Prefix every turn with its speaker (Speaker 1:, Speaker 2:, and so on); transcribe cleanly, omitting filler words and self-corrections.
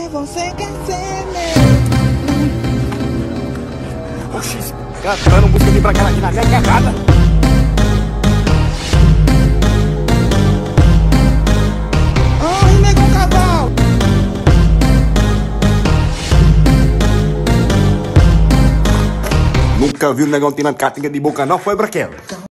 Speaker 1: você quer ser meu.
Speaker 2: Oxi, cantando música de pra cá aqui na minha cagada.
Speaker 1: Ai, negão cavalo.
Speaker 2: Nunca vi o negão tirando catinga de boca não, foi Braquela?